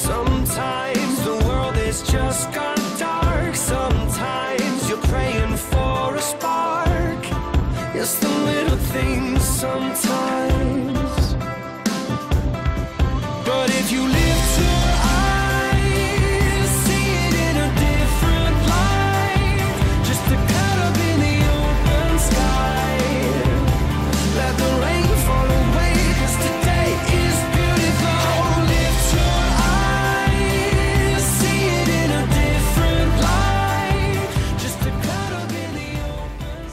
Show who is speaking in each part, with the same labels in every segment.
Speaker 1: Sometimes the world is just gone dark. Sometimes you're praying for a spark. It's the little things sometimes. But if you lift your eyes, see it in a different light. Just a cut up in the open sky. Let the rain fall away, 'cause today is beautiful. Lift your eyes, see it in a different light. Just a cut up in the open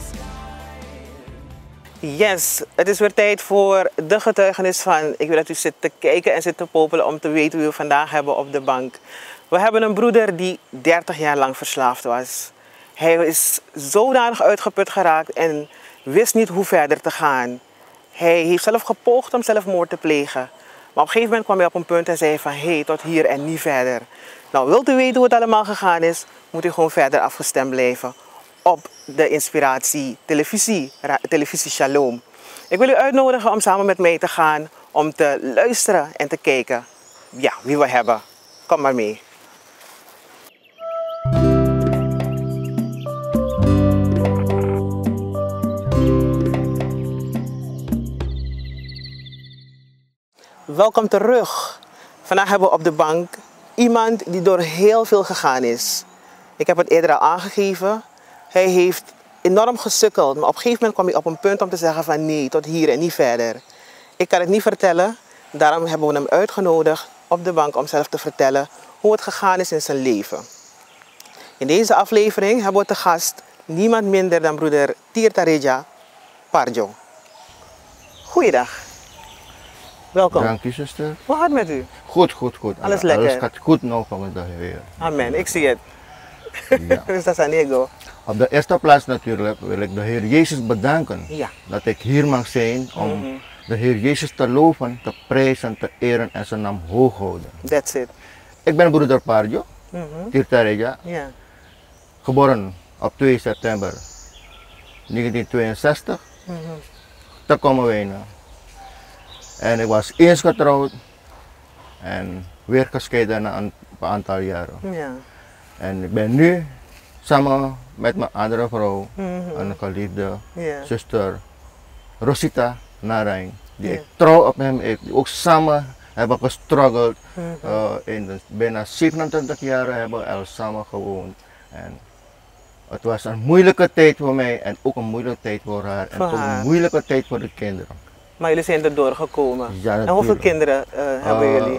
Speaker 1: sky.
Speaker 2: Yes, het is weer tijd voor de getuigenis van. Ik wil dat u zit te kijken en zit te popelen om te weten wie we vandaag hebben op de bank. We hebben een broeder die 30 jaar lang verslaafd was. Hij is zodanig uitgeput geraakt en wist niet hoe verder te gaan. Hij heeft zelf gepoogd om zelfmoord te plegen. Maar op een gegeven moment kwam hij op een punt en zei van hey, tot hier en niet verder. Nou, wilt u weten hoe het allemaal gegaan is, moet u gewoon verder afgestemd blijven op de Inspiratie televisie Shalom. Ik wil u uitnodigen om samen met mij te gaan om te luisteren en te kijken ja, wie we hebben. Kom maar mee. Welkom terug. Vandaag hebben we op de bank iemand die door heel veel gegaan is. Ik heb het eerder al aangegeven. Hij heeft enorm gesukkeld, maar op een gegeven moment kwam hij op een punt om te zeggen van nee, tot hier en niet verder. Ik kan het niet vertellen, daarom hebben we hem uitgenodigd op de bank om zelf te vertellen hoe het gegaan is in zijn leven. In deze aflevering hebben we te gast niemand minder dan broeder Tirthareja Parjo. Goeiedag. Welkom.
Speaker 3: Dank u, zuster.
Speaker 2: Hoe gaat het met u?
Speaker 3: Goed.
Speaker 2: Alles lekker?
Speaker 3: Alles gaat goed nog van de Heer.
Speaker 2: Amen, ik zie het.
Speaker 3: Ja.
Speaker 2: Dus dat is aan ego.
Speaker 3: Op de eerste plaats natuurlijk wil ik de Heer Jezus bedanken
Speaker 2: Ja.
Speaker 3: dat ik hier mag zijn om de Heer Jezus te loven, te prijzen, te eren en zijn naam hoog houden.
Speaker 2: That's it.
Speaker 3: Ik ben broeder Parjo, Tirthareja,
Speaker 2: Ja.
Speaker 3: geboren op 2 september 1962 te Kommerwijnen. En ik was eens getrouwd en weer gescheiden na een aantal jaren.
Speaker 2: Ja.
Speaker 3: En ik ben nu samen met mijn andere vrouw, een geliefde zuster Rosita Narijn, die ik trouw op hem heb, die ook samen hebben gestruggeld. In bijna 27 jaar hebben we al samen gewoond. En het was een moeilijke tijd voor mij en ook een moeilijke tijd voor haar. En ook een moeilijke tijd voor de kinderen.
Speaker 2: Maar jullie zijn er doorgekomen.
Speaker 3: Ja,
Speaker 2: en hoeveel kinderen hebben jullie?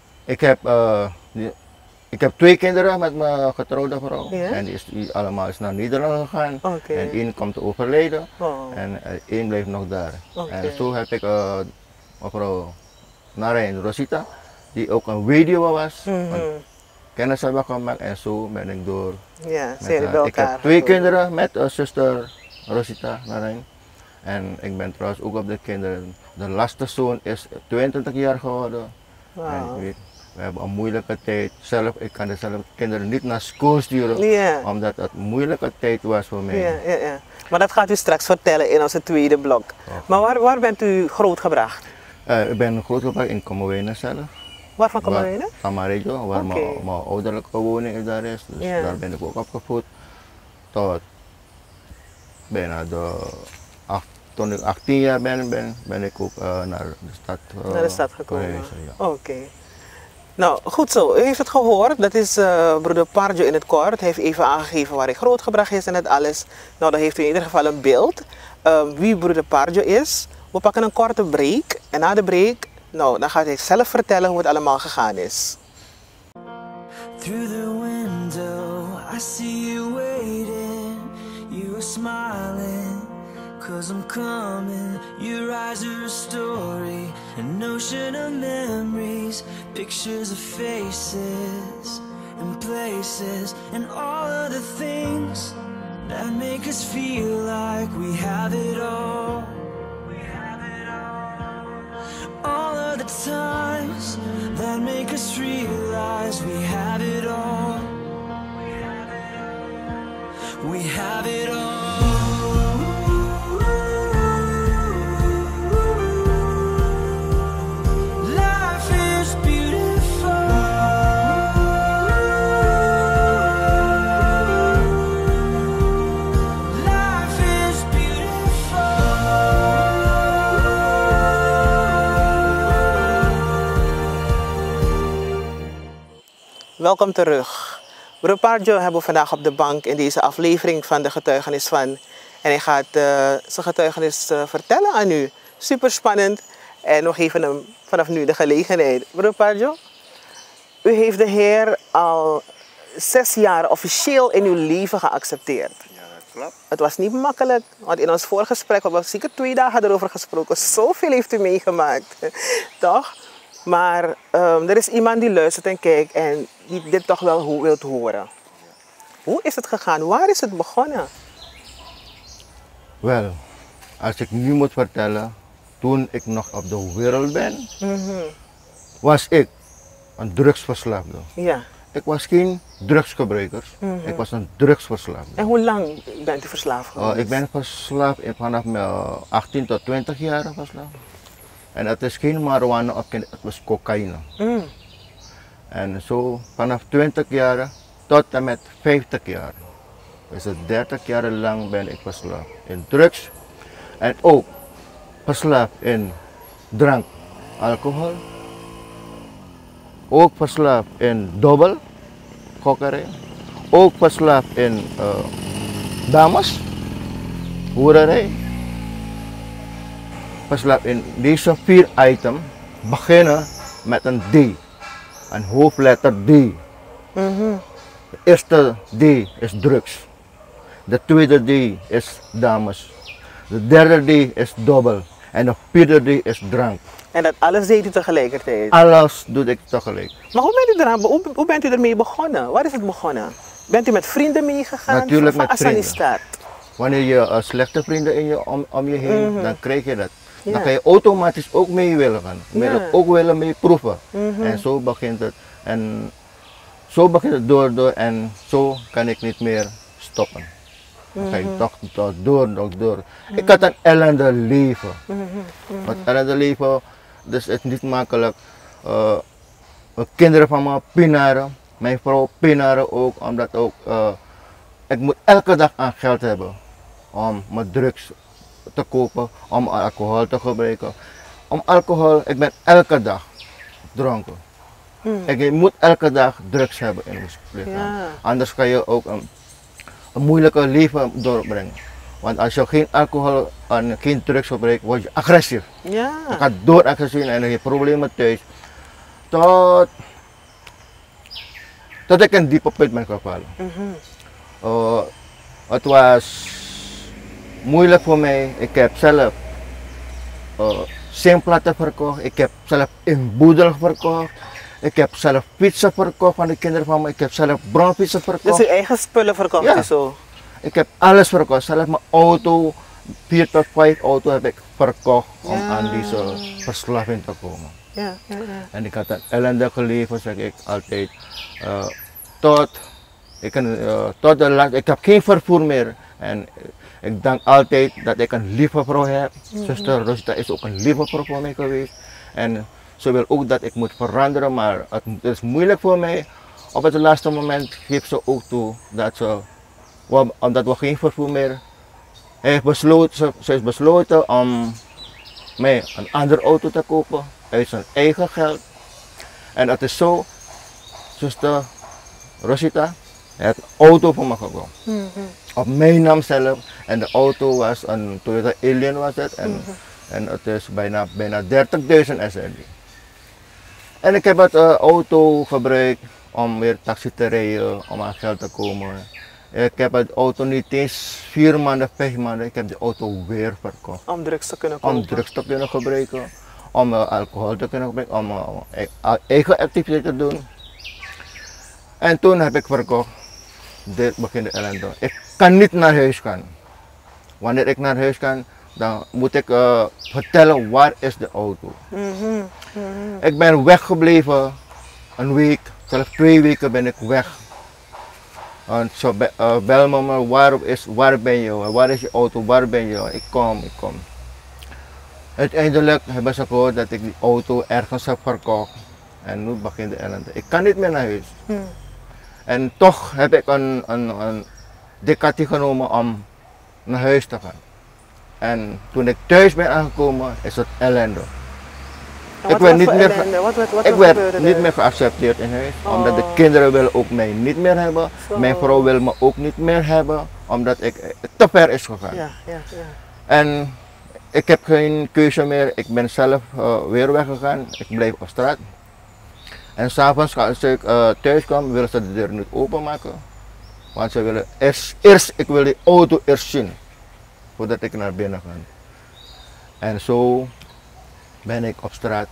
Speaker 3: Ik heb 2 kinderen met mijn getrouwde vrouw.
Speaker 2: Ja?
Speaker 3: En die allemaal is naar Nederland gegaan.
Speaker 2: Okay.
Speaker 3: En 1 komt te overlijden.
Speaker 2: Oh.
Speaker 3: En 1 blijft nog daar.
Speaker 2: Okay.
Speaker 3: En zo heb ik mevrouw Narijn Rosita, die ook een weduwe was. Kennis hebben gemaakt en zo ben ik door.
Speaker 2: Ja, zijn bij elkaar.
Speaker 3: Ik heb 2 kinderen met zuster Rosita Narijn. En ik ben trouwens ook op de kinderen. De laatste zoon is 22 jaar geworden.
Speaker 2: Wow.
Speaker 3: En we hebben een moeilijke tijd. Ik kan de kinderen niet naar school sturen, omdat het een moeilijke tijd was voor mij.
Speaker 2: Ja. Maar dat gaat u straks vertellen in onze tweede blok. Maar waar bent u grootgebracht?
Speaker 3: Ik ben grootgebracht in Kommerwijnen zelf.
Speaker 2: Waar van Kommerwijnen?
Speaker 3: Amarillo, waar mijn ouderlijke woning daar is. Dus daar ben ik ook opgevoed. Tot bijna toen ik 18 jaar ben ik ook naar de stad
Speaker 2: gekomen. Oké. Nou, goed zo. U heeft het gehoord. Dat is broeder Parjo in het kort. Hij heeft even aangegeven waar hij grootgebracht is en het alles. Nou, dan heeft u in ieder geval een beeld wie broeder Parjo is. We pakken een korte break. En na de break, nou, dan gaat hij zelf vertellen hoe het allemaal gegaan is.
Speaker 1: Through the window, I see you waiting. You were smiling. 'Cause I'm coming, your eyes are a story, an ocean of memories, pictures of faces and places, and all of the things that make us feel like we have it all. All of the times that make us realize we have it all. We have it all. Life is beautiful.
Speaker 2: welkom terug. Broer Parjo hebben we vandaag op de bank in deze aflevering van de getuigenis van. En hij gaat zijn getuigenis vertellen aan u. Super spannend. En we geven hem vanaf nu de gelegenheid. Broer Parjo, u heeft de Heer al 6 jaar officieel in uw leven geaccepteerd.
Speaker 3: Ja, dat klopt.
Speaker 2: Het was niet makkelijk, want in ons voorgesprek hebben we zeker 2 dagen erover gesproken. Zoveel heeft u meegemaakt, toch? Maar er is iemand die luistert en kijkt en die dit toch wel wilt horen. Hoe is het gegaan? Waar is het begonnen?
Speaker 3: Wel, als ik nu moet vertellen, toen ik nog op de wereld ben, was ik een drugsverslaafde.
Speaker 2: Ja.
Speaker 3: Ik was geen drugsgebruiker, ik was een drugsverslaafde.
Speaker 2: En hoe lang bent u verslaafd geweest?
Speaker 3: Ik ben verslaafd vanaf mijn 18 tot 20 jaar verslaafd. En het is geen marijuana of het was cocaïne. En zo vanaf 20 jaar tot en met 50 jaar. Dus 30 jaar lang ben ik verslaafd in drugs. En ook verslaafd in drank, alcohol. Ook verslaafd in dobbel, gokkerij. Ook verslaafd in dames, hoererij. Verslaafd in deze 4 items beginnen met een D. Een hoofdletter D. De eerste D is drugs. De tweede D is dames. De derde D is dobbel. En de vierde D is drank.
Speaker 2: En dat alles deed u tegelijkertijd?
Speaker 3: Alles doe ik tegelijk.
Speaker 2: Maar hoe bent u ermee begonnen? Waar is het begonnen? Bent u met vrienden meegegaan?
Speaker 3: Natuurlijk met vrienden.
Speaker 2: Start?
Speaker 3: Wanneer je slechte vrienden om je heen, dan krijg je dat.
Speaker 2: Ja.
Speaker 3: Dan ga je automatisch ook mee willen gaan. Ook willen mee proeven. En zo begint het. En zo begint het door en zo kan ik niet meer stoppen. Dan ga je toch door. Ik had een ellende leven. Een ellende leven, dus het is niet makkelijk. Kinderen van me pinaren, mijn vrouw pinaren ook, omdat ook ik moet elke dag aan geld hebben om mijn drugs te kopen, om alcohol te gebruiken. Om alcohol, ik ben elke dag dronken. Ik moet elke dag drugs hebben in mijn lichaam.
Speaker 2: Ja.
Speaker 3: Anders kan je ook een moeilijke leven doorbrengen. Want als je geen alcohol en geen drugs gebruikt, word je agressief.
Speaker 2: Ja.
Speaker 3: Je gaat door agressief en dan heb je problemen thuis. Tot ik een diepe put ben gevallen. Het was moeilijk voor mij. Ik heb zelf simplaten verkocht. Ik heb zelf in boedel verkocht. Ik heb zelf pizza verkocht van de kinderen van me. Ik heb zelf bronfietsen verkocht.
Speaker 2: Dus uw eigen spullen verkocht
Speaker 3: Ja.
Speaker 2: u zo?
Speaker 3: Ik heb alles verkocht. Zelf mijn auto, 4 tot 5 auto heb ik verkocht om aan deze verslaving te komen.
Speaker 2: Ja.
Speaker 3: En ik had een ellendige leven, zeg ik altijd. Ik heb geen vervoer meer. En ik dank altijd dat ik een lieve vrouw heb. Zuster Rosita is ook een lieve vrouw voor mij geweest. En ze wil ook dat ik moet veranderen, maar het is moeilijk voor mij. Op het laatste moment geeft ze ook toe dat omdat we geen vervoer meer hebben, ze is besloten om mij een andere auto te kopen uit zijn eigen geld. En het is zo, zuster Rosita heeft een auto voor me gekocht. Op mijn naam zelf. En de auto was een Toyota Alien was het. En het is bijna 30.000 SRD. En ik heb het auto gebruikt om weer taxi te rijden, om aan geld te komen. Ik heb het auto niet eens 4 maanden, 5 maanden, ik heb de auto weer verkocht.
Speaker 2: Om drugs te kunnen kopen?
Speaker 3: Om drugs te kunnen gebruiken, om alcohol te kunnen gebruiken, om eigen activiteiten te doen. En toen heb ik verkocht. Dit begint de ellende. Ik kan niet naar huis gaan. Wanneer ik naar huis kan, dan moet ik vertellen waar is de auto. Ik ben weggebleven, een week, zelfs 2 weken ben ik weg. En zo bel me maar, waar ben je, waar is je auto, waar ben je, ik kom. Uiteindelijk hebben ze gehoord dat ik die auto ergens heb verkocht. En nu begint de ellende. Ik kan niet meer naar huis. En toch heb ik een decati genomen om naar huis te gaan. En toen ik thuis ben aangekomen, is het ellende. Ik werd niet meer geaccepteerd in huis, omdat de kinderen willen ook mij niet meer hebben. Mijn vrouw wil me ook niet meer hebben, omdat ik te ver is gegaan. En ik heb geen keuze meer, ik ben zelf weer weggegaan, ik bleef op straat. En s'avonds als ik thuis kwam, willen ze de deur niet openmaken. Want ze willen eerst ik wil die auto eerst zien, voordat ik naar binnen ga. En zo ben ik op straat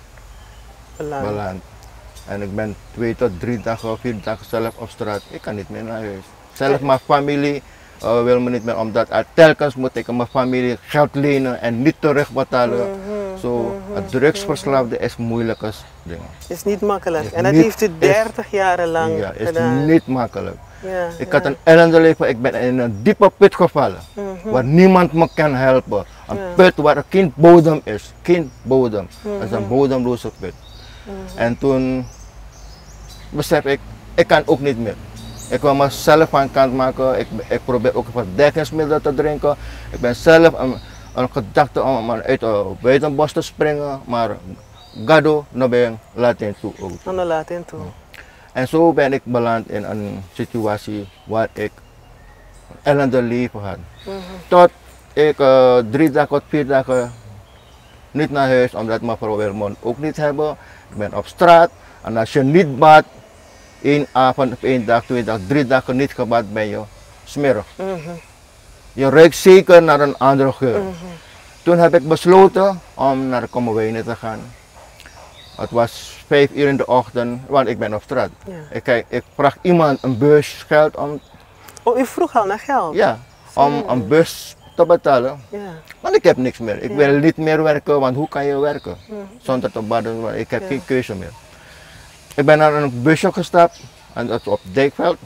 Speaker 3: beland. En ik ben 2 tot 3 dagen of 4 dagen zelf op straat. Ik kan niet meer naar huis. Zelf mijn familie wil me niet meer, omdat telkens moet ik mijn familie geld lenen en niet terugbetalen. Het drugsverslaafde is moeilijk als ding.
Speaker 2: Het is niet makkelijk. En dat heeft u 30 jaar lang gedaan.
Speaker 3: Het is niet makkelijk. Ik had een ellende leven, ik ben in een diepe put gevallen, waar niemand me kan helpen. Een put waar geen bodem is, geen bodem. Het is een bodemloze put. En toen besef ik kan ook niet meer. Ik wil mezelf aan kant maken, ik probeer ook verdekkingsmiddelen te drinken. Ik ben zelf een gedachte om uit een buitenbos te springen, maar gado naar ben laten toe ook. En zo ben ik beland in een situatie waar ik een ellende leven had. Tot ik 3 dagen, 4 dagen niet naar huis, omdat mijn vrouw wil me ook niet hebben. Ik ben op straat en als je niet badt, 1 avond of 1 dag, 2 dagen, 3 dagen niet gebad, ben je smerig. Je ruikt zeker naar een andere geur. Toen heb ik besloten om naar de Kommerwijnen te gaan. Het was 5 uur in de ochtend, want ik ben op straat. Ik vraag iemand een bus geld om...
Speaker 2: Oh, u vroeg al naar geld?
Speaker 3: Ja, om een bus te betalen. Want ik heb niks meer. Ik wil niet meer werken, want hoe kan je werken? Zonder te baden, want ik heb geen keuze meer. Ik ben naar een busje gestapt, en dat op Dijkveld.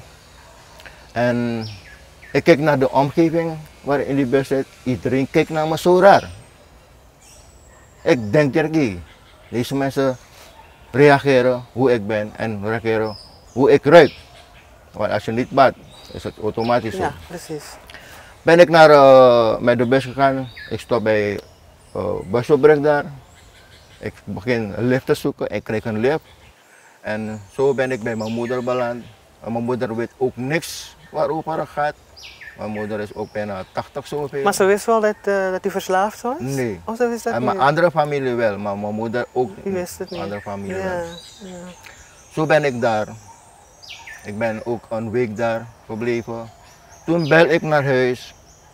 Speaker 3: En ik keek naar de omgeving waarin die bus zit. Iedereen keek naar me zo raar. Ik denk direct, deze mensen reageren hoe ik ben en reageren hoe ik ruik. Want als je niet badt, is het automatisch zo.
Speaker 2: Ja, precies.
Speaker 3: Ben ik met de bus gegaan. Ik stop bij busopbrug daar. Ik begin een lift te zoeken. Ik kreeg een lift. En zo ben ik bij mijn moeder beland. En mijn moeder weet ook niks waarover het gaat. Mijn moeder is ook bijna 80 zoveel.
Speaker 2: Maar ze wist wel dat u verslaafd was?
Speaker 3: Nee.
Speaker 2: Of ze wist dat
Speaker 3: en
Speaker 2: niet?
Speaker 3: mijn andere familie wel, maar mijn moeder ook
Speaker 2: U wist het niet?
Speaker 3: Andere familie wel. Zo ben ik daar. Ik ben ook een week daar gebleven. Toen bel ik naar huis.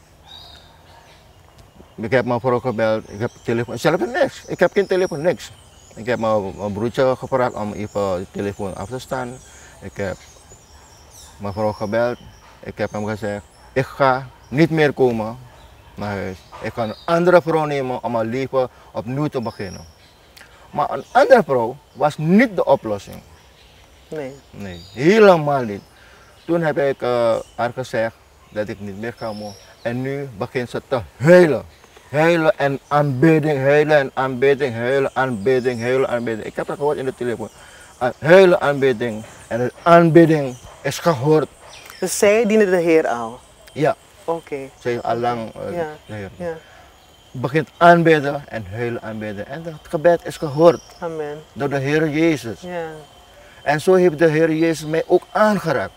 Speaker 3: Ik heb mijn vrouw gebeld. Ik heb telefoon. Zelf niks. Ik heb geen telefoon, niks. Ik heb mijn broertje gevraagd om even de telefoon af te staan. Ik heb mijn vrouw gebeld. Ik heb hem gezegd, ik ga niet meer komen naar huis. Ik ga een andere vrouw nemen om mijn leven opnieuw te beginnen. Maar een andere vrouw was niet de oplossing. Nee, helemaal niet. Toen heb ik haar gezegd dat ik niet meer ga mogen. En nu begint ze te huilen. Huilen en aanbidding, huilen en aanbidding, huilen, aanbidding, huilen, aanbidding. Ik heb dat gehoord in de telefoon. Huilen, aanbidding. En de aanbidding is gehoord.
Speaker 2: Dus zij diende de Heer al?
Speaker 3: Ja.
Speaker 2: Oké.
Speaker 3: Zij heeft al lang de Heer.
Speaker 2: Ja.
Speaker 3: Begint aanbidden en huilen aanbidden. En het gebed is gehoord.
Speaker 2: Amen.
Speaker 3: Door de Heer Jezus.
Speaker 2: Ja.
Speaker 3: En zo heeft de Heer Jezus mij ook aangeraakt.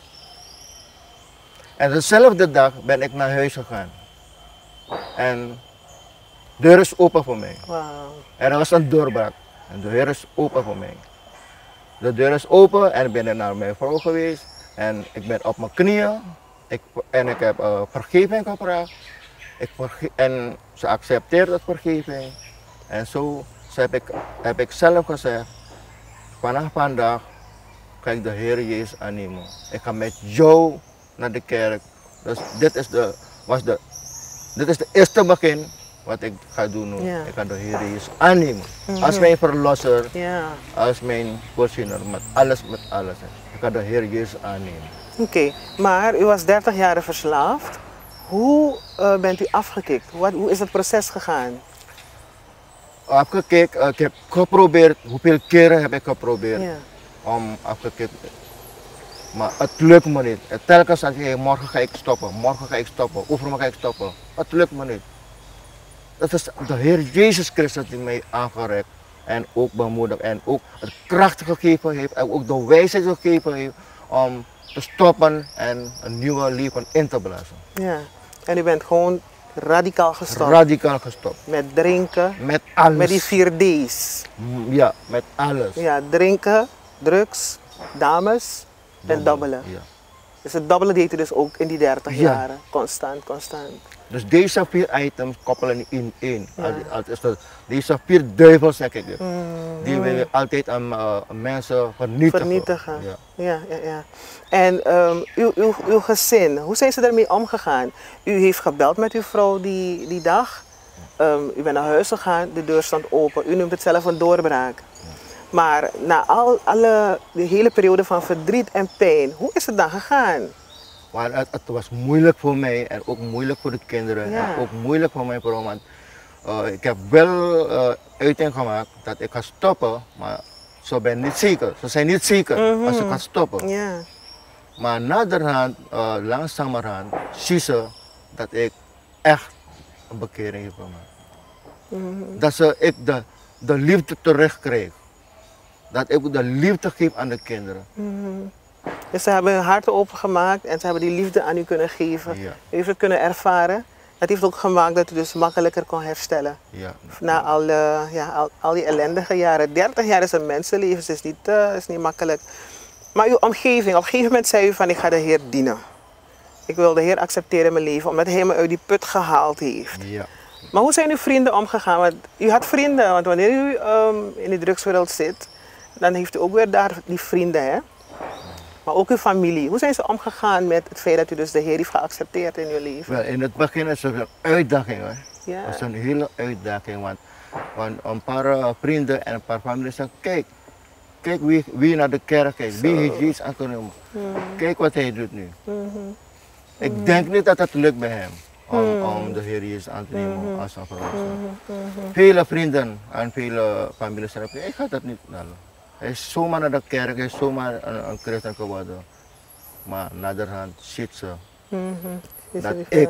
Speaker 3: En dezelfde dag ben ik naar huis gegaan. En de deur is open voor mij.
Speaker 2: Wow.
Speaker 3: Er was een doorbraak. En de deur is open voor mij. De deur is open en ik ben naar mijn vrouw geweest. En ik ben op mijn knieën. Ik heb vergeving gevraagd. En ze accepteert dat vergeving. En zo heb ik zelf gezegd, vanaf vandaag ga ik de Heer Jezus aannemen. Ik ga met jou naar de kerk. Dus dit is de eerste begin wat ik ga doen nu. Ik ga de Heer Jezus aannemen. Als mijn verlosser, als mijn voorziener, met alles. Ik ga de Heer Jezus aannemen.
Speaker 2: Oké, maar u was 30 jaar verslaafd. Hoe bent u afgekikt? Hoe is het proces gegaan?
Speaker 3: Afgekikt, ik heb geprobeerd, hoeveel keren heb ik geprobeerd om afgekikt. Maar het lukt me niet. Telkens zeg ik, morgen ga ik stoppen, overmorgen ga ik stoppen. Het lukt me niet. Dat is de Heer Jezus Christus die mij aangereikt En ook bemoedigd en ook het kracht gegeven heeft en ook de wijsheid gegeven heeft om te stoppen en een nieuwe leven in te blazen.
Speaker 2: Ja, en u bent gewoon radicaal gestopt.
Speaker 3: Radicaal gestopt.
Speaker 2: Met drinken.
Speaker 3: Met alles.
Speaker 2: Met die 4 D's.
Speaker 3: Ja, met alles.
Speaker 2: Ja, drinken, drugs, dames en dobbelen.
Speaker 3: Ja.
Speaker 2: Dus het dobbelen deed u dus ook in die 30 jaren. Constant.
Speaker 3: Dus deze 4 items koppelen in één. Ja. Deze 4 duivels, zeg ik. Die willen altijd aan mensen vernietigen.
Speaker 2: Ja. En uw gezin, hoe zijn ze daarmee omgegaan? U heeft gebeld met uw vrouw die dag. U bent naar huis gegaan, de deur stond open. U noemt het zelf een doorbraak. Ja. Maar na de hele periode van verdriet en pijn, hoe is het dan gegaan?
Speaker 3: Maar het was moeilijk voor mij en ook moeilijk voor de kinderen. Ja. En ook moeilijk voor mijn vrouw. Want ik heb wel uiting gemaakt dat ik ga stoppen, maar ze zijn niet zeker als ze gaan stoppen.
Speaker 2: Ja.
Speaker 3: Maar naderhand, langzamerhand, zie ze dat ik echt een bekering heb gemaakt. Dat ik de liefde terugkreeg. Dat ik de liefde geef aan de kinderen.
Speaker 2: Dus ze hebben hun hart opengemaakt en ze hebben die liefde aan u kunnen geven. Ja. U heeft het kunnen ervaren. Het heeft ook gemaakt dat u dus makkelijker kon herstellen.
Speaker 3: Ja.
Speaker 2: Na al die ellendige jaren. 30 jaar is een mensenleven, is niet makkelijk. Maar uw omgeving, op een gegeven moment zei u van ik ga de Heer dienen. Ik wil de Heer accepteren in mijn leven, omdat Hij me uit die put gehaald heeft.
Speaker 3: Ja.
Speaker 2: Maar hoe zijn uw vrienden omgegaan? Want u had vrienden, want wanneer u in de drugswereld zit, dan heeft u ook weer daar die vrienden, hè? Maar ook uw familie. Hoe zijn ze omgegaan met het feit dat u dus de Heer heeft geaccepteerd in uw leven?
Speaker 3: Wel, in het begin is het een uitdaging, hoor.
Speaker 2: Ja.
Speaker 3: Het is een hele uitdaging, want een paar vrienden en een paar families zeggen, kijk wie naar de kerk kijkt, wie heeft Jezus aangenomen. Kijk wat hij doet nu. Ik denk niet dat het lukt bij hem om de Heer Jezus aan te nemen als een verlosser. Vele vrienden en vele families zeggen, ik ga dat niet doen. Hij is zomaar naar de kerk, hij is zomaar een christen geworden. Maar naderhand ziet ze dat ik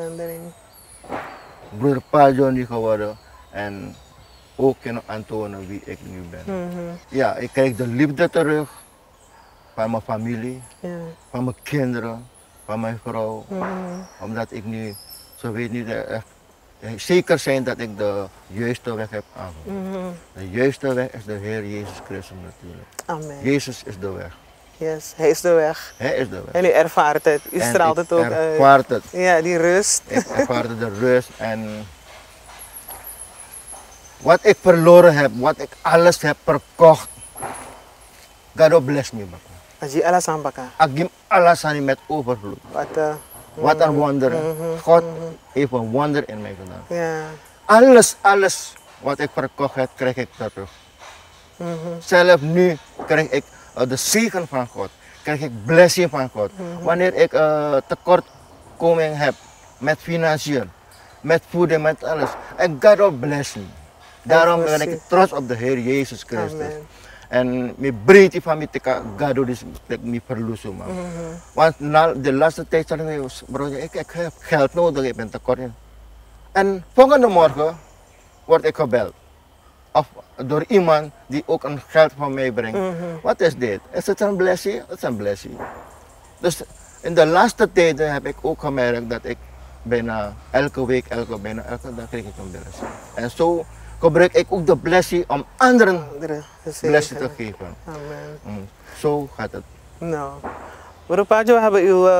Speaker 3: broeder Pajo niet geworden en ook kunnen aantonen wie ik nu ben. Ja, ik krijg de liefde terug van mijn familie, van mijn kinderen, van mijn vrouw. Omdat ik nu, ze weet niet echt, zeker zijn dat ik de juiste weg heb aangenomen. De juiste weg is de Heer Jezus Christus natuurlijk.
Speaker 2: Amen.
Speaker 3: Jezus is de weg.
Speaker 2: Yes, Hij is de weg.
Speaker 3: Hij is de weg.
Speaker 2: En u ervaart het, u straalt het ook uit.
Speaker 3: Ik ervaart het.
Speaker 2: Ja, die rust.
Speaker 3: Ik ervaarde de rust en wat ik verloren heb, wat ik alles heb verkocht, God bless me.
Speaker 2: Als je alles aanpakken.
Speaker 3: Ik geef alles aan met overvloed. Wat een wonder. God heeft een wonder in mij gedaan.
Speaker 2: Ja.
Speaker 3: Alles wat ik verkocht heb, krijg ik terug. Zelf nu krijg ik de zegen van God. Krijg ik blessing van God. Wanneer ik tekortkoming heb met financiën, met voeding, met alles. En God bless me. Daarom ben ik trots op de Heer Jezus Christus. Amen. En mijn breedte van mij te God is me verlozen. Want na de laatste tijd zei ik, broer, ik heb geld nodig, ik ben tekort. En volgende morgen word ik gebeld. Of door iemand die ook een geld van mij brengt. Wat is dit? Is het een blessing? Het is een blessing. Dus in de laatste tijden heb ik ook gemerkt dat ik bijna elke week, bijna elke dag kreeg ik een blessing. En zo gebruik ik ook de blessing om anderen blessing te geven. Amen. Zo gaat het.
Speaker 2: Nou, broeder Pajo, we hebben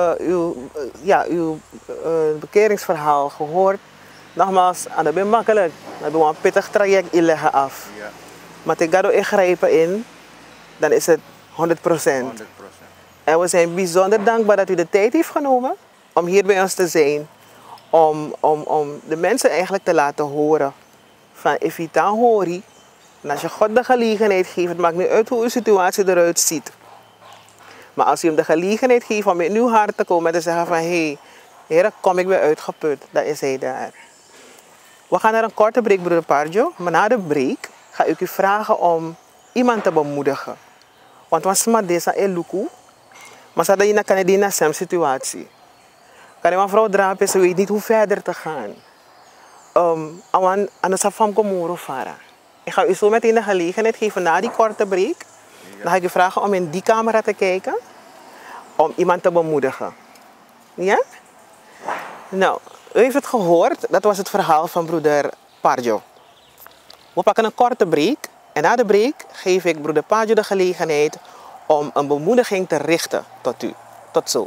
Speaker 2: uw bekeringsverhaal gehoord. Nogmaals, dat is makkelijk. Dat is een pittig traject inleggen af. Ja. Maar als ik ga ingrijpen in, dan is het 100%. 100%. En we zijn bijzonder dankbaar dat u de tijd heeft genomen om hier bij ons te zijn. Om de mensen eigenlijk te laten horen van Evita Hori. En als je God de gelegenheid geeft, het maakt niet uit hoe uw situatie eruit ziet. Maar als je hem de gelegenheid geeft om in uw hart te komen en te zeggen van hé, Heer, kom ik weer uitgeput, dan is hij daar. We gaan naar een korte break, broeder Pajo. Maar na de break ga ik u vragen om iemand te bemoedigen. Want wat is deze eluku? Maar dat je kan je naar zijn situatie. Kan je een vrouw drapen, ze weet niet hoe verder te gaan. Aan de safam komoro fara. Ik ga u zo meteen de gelegenheid geven na die korte break. Dan ga ik u vragen om in die camera te kijken. Om iemand te bemoedigen. Ja? Nou, u heeft het gehoord. Dat was het verhaal van broeder Parjo. We pakken een korte break. En na de break geef ik broeder Parjo de gelegenheid om een bemoediging te richten tot u. Tot zo.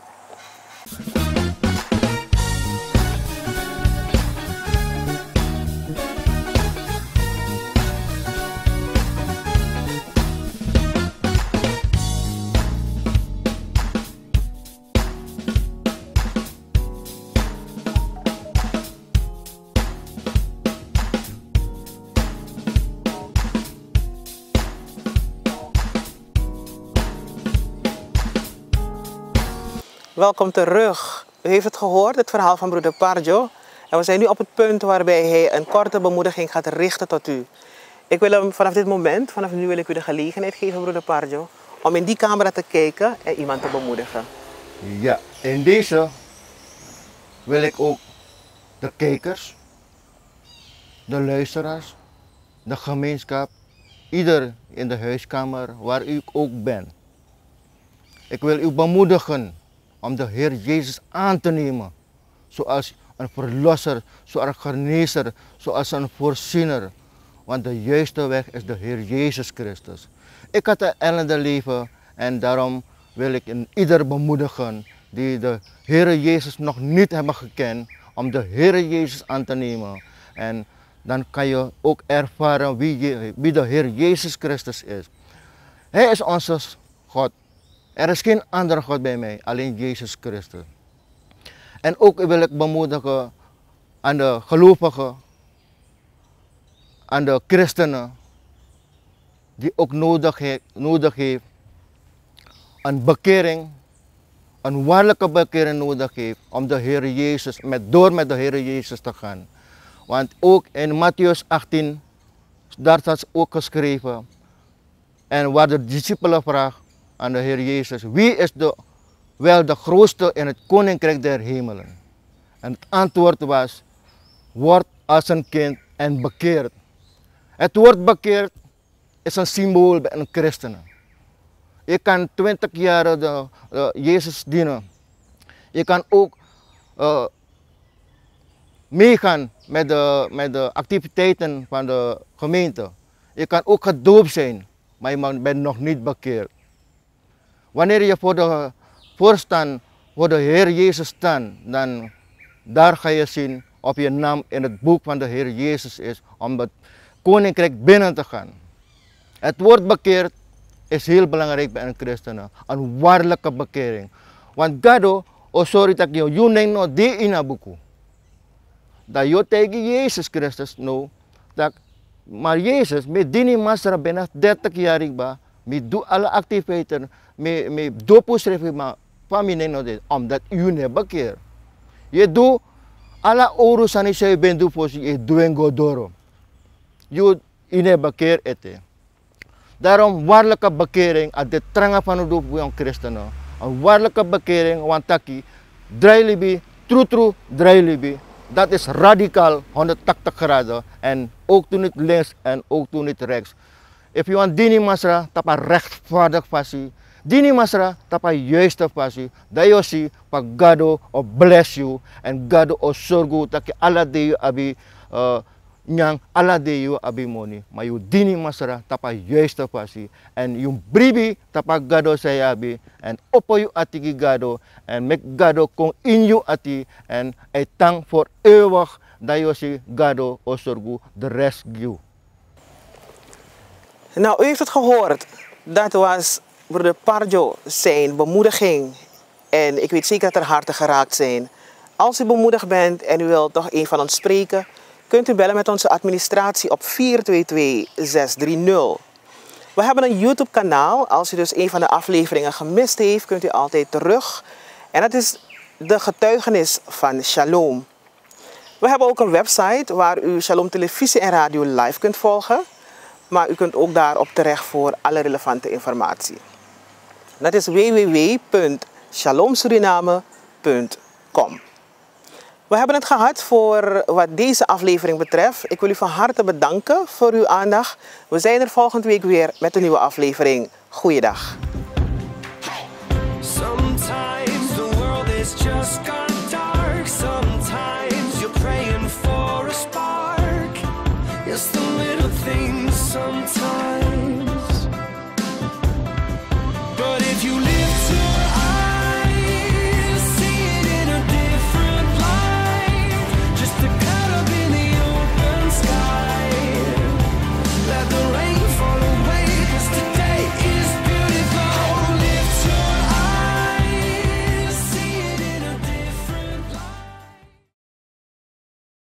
Speaker 2: Welkom terug. U heeft het gehoord, het verhaal van broeder Parjo. En we zijn nu op het punt waarbij hij een korte bemoediging gaat richten tot u. Ik wil hem vanaf dit moment, vanaf nu wil ik u de gelegenheid geven, broeder Parjo, om in die camera te kijken en iemand te bemoedigen.
Speaker 3: Ja, in deze wil ik ook de kijkers, de luisteraars, de gemeenschap, ieder in de huiskamer waar u ook bent. Ik wil u bemoedigen om de Heer Jezus aan te nemen, zoals een verlosser, zoals een genezer, zoals een voorziener. Want de juiste weg is de Heer Jezus Christus. Ik had een ellende leven en daarom wil ik ieder bemoedigen die de Heer Jezus nog niet hebben gekend, om de Heer Jezus aan te nemen. En dan kan je ook ervaren wie de Heer Jezus Christus is. Hij is onze God. Er is geen andere God bij mij, alleen Jezus Christus. En ook wil ik bemoedigen aan de gelovigen, aan de christenen, die ook nodig heeft een bekering, een waarlijke bekering nodig heeft om de Heer Jezus, door met de Heer Jezus te gaan. Want ook in Mattheüs 18, daar staat ook geschreven, en waar de discipelen vragen aan de Heer Jezus, wie is wel de grootste in het koninkrijk der hemelen? En het antwoord was, word als een kind en bekeerd. Het woord bekeerd is een symbool bij een christen. Je kan 20 jaar Jezus dienen. Je kan ook meegaan met de activiteiten van de gemeente. Je kan ook gedoopt zijn, maar je bent nog niet bekeerd. Wanneer je voor de Heer Jezus staat, dan daar ga je zien of je naam in het boek van de Heer Jezus is om het koninkrijk binnen te gaan. Het woord bekeerd is heel belangrijk bij een christen, een waarlijke bekering. Want gado, sorry dat je neemt no die in een boek. Dat je tegen Jezus Christus no, dat maar Jezus, met die master bijna 30 jaar ba, met doe alle activiteiten, met doopschrijven, maar familie no dit, omdat u niet bekeert. Je doet alle oren aan je bent doen voor je doen godoro. Je niet bekeert eten. Daarom waarlijke bekering, at de trangen van het doop van christenen. Een waarlijke bekering, want taki, draai true, draai. Dat is radicaal 180 graden en ook toen het links en ook toen het rechts. If you want dini masra, tapa rechtvaardig passie. Dini masra, tapa juiste passie. Dat je ziet, pa God o bless you en God o zorgu dat je alle de abi nyang alle de abi money. Maar je dini masra, tapa juiste passie en je bribi tapa God say abi en oppo you atigi God en make God kom in you ati en I thank voor eeuwig dat je ziet God o zorgu de rest you.
Speaker 2: Nou, u heeft het gehoord. Dat was broeder Parjo zijn bemoediging. En ik weet zeker dat er harten geraakt zijn. Als u bemoedigd bent en u wilt toch een van ons spreken, kunt u bellen met onze administratie op 422-630. We hebben een YouTube kanaal. Als u dus een van de afleveringen gemist heeft, kunt u altijd terug. En dat is de getuigenis van Shalom. We hebben ook een website waar u Shalom televisie en radio live kunt volgen. Maar u kunt ook daarop terecht voor alle relevante informatie. Dat is www.shalomsuriname.com. We hebben het gehad voor wat deze aflevering betreft. Ik wil u van harte bedanken voor uw aandacht. We zijn er volgende week weer met een nieuwe aflevering. Goeiedag.
Speaker 1: Sometimes the world is just gone dark. Sometimes you're praying for a spark. It's the little things sometimes.